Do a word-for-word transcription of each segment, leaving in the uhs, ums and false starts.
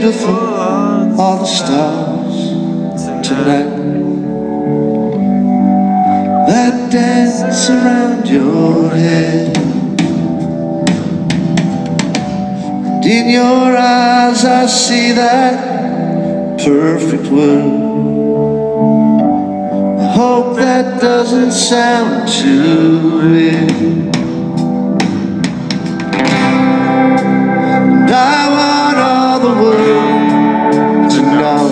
beautiful are the stars tonight that dance around your head. And in your eyes I see that perfect world. I hope that doesn't sound too real. And I want all the world to know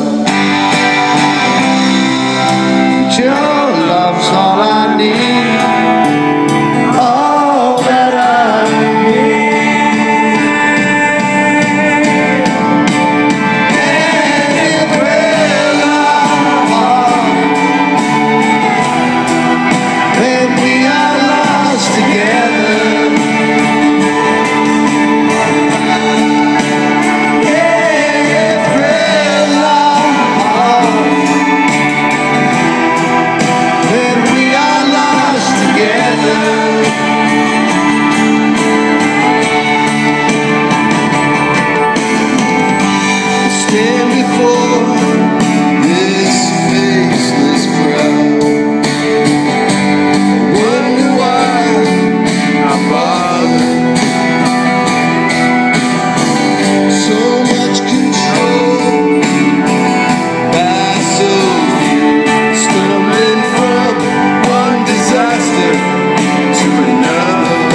that your love's all I need, all that I need. And if we're lost, then we are lost together. Stand before this faceless crowd, wonder why I bother. So much control by so few, stumbling from one disaster to another.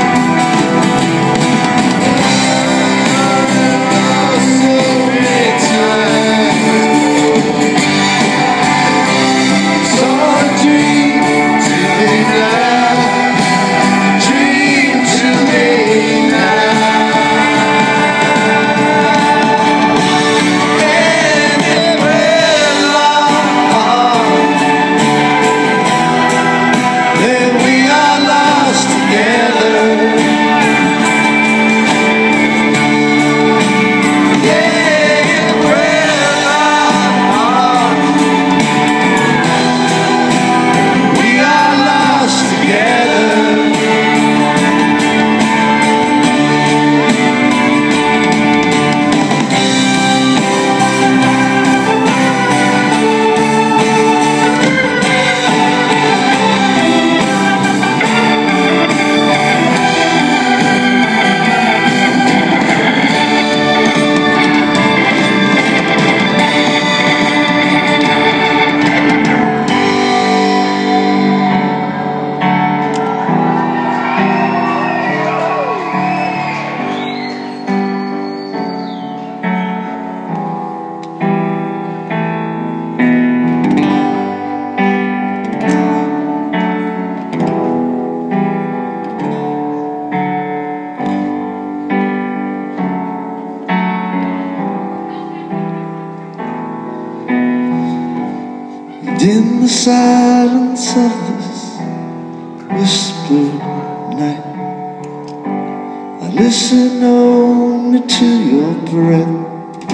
In the silence of this whispered night, I listen only to your breath.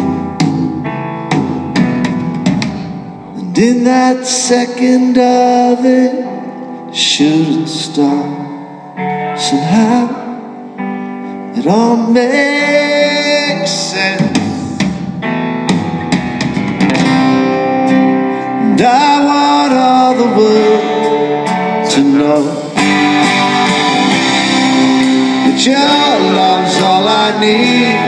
And in that second of it, shooting star, somehow it all makes sense. And I want all the world to know that your love's all I need,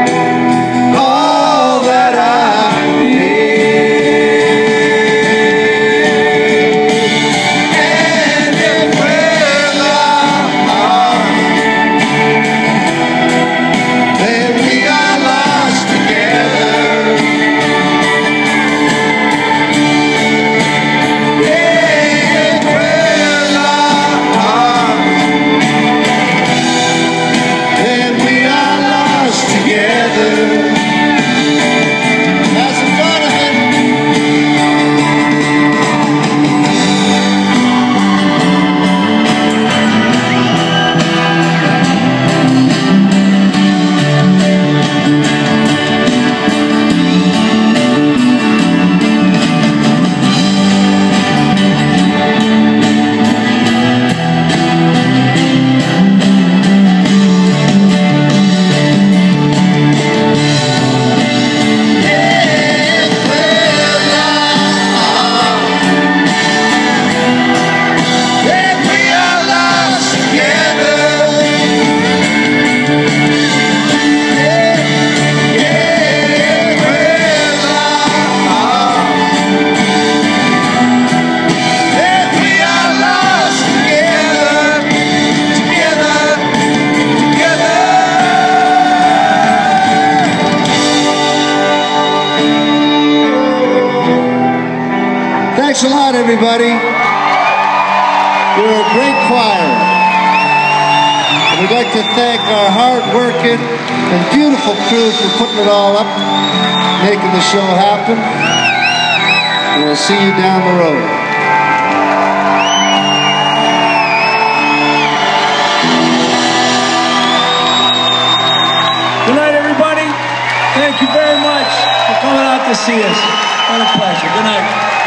all that I need. And if we're lost, then we are lost together. Yeah. Thanks a lot, everybody. You're a great choir. And we'd like to thank our hard-working and beautiful crew for putting it all up, making the show happen. And we'll see you down the road. Good night, everybody. Thank you very much for coming out to see us. What a pleasure. Good night.